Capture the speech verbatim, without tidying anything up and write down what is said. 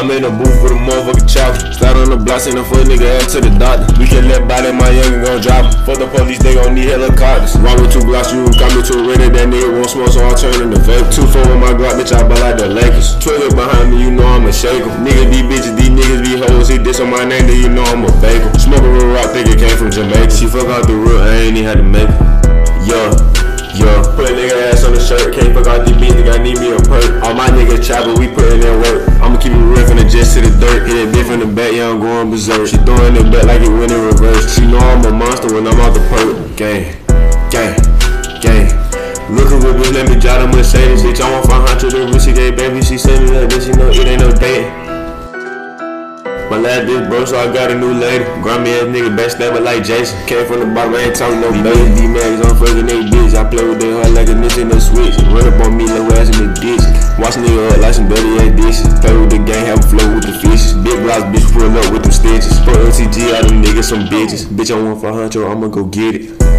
I'm in the booth with a motherfucking chopper. Slide on the block, send a fuck nigga ass to the doctor. We can let body my youngin' gon' drop him. Fuck the police, they gon' need helicopters. Ride with two blocks, you got me too ready. That nigga won't smoke, so I'll turn into vape. Two four with my Glock, bitch, I ball like the Lakers. Trigger behind me, you know I'm a shaker. Nigga, these bitches, these niggas be hoes. He diss on my name, then you know I'm a baker. Smoke a real rock, think it came from Jamaica. She fuck out the root, I ain't even had to make it. Yo, yo, put a nigga ass on the shirt. Can't fuck out these bitches, nigga, I need me a perk. All my niggas chopper, we puttin' in work. I'ma keep it real from the jets to the dirt. Hit it bit from the back, yeah, I'm going berserk. She throwing it back like it went in reverse. She know I'm a monster when I'm out the perk. Gang, gang, gang. Lookin' with bitch, let me drive the Mercedes. Bitch, I want five hundred the wrist, she gave baby. She sent me that bitch, she know it ain't no dating. My last bitch broke, so I got a new lady. Grimy ass nigga, backstabber like Jason. Came from the bottom, I ain't talking no baby. D-Mags, I'm fucking they bitch. I play with their heart like a ninja in the switch. Run up on me, low ass in the ditch. Watch nigga up like some dirty ass dishes. Play with the gang, have a flow with the fishes. Big blocks, bitch, pull up with them stitches. Put O T G, all them niggas some bitches. Bitch, I want for huncho, I'ma go get it.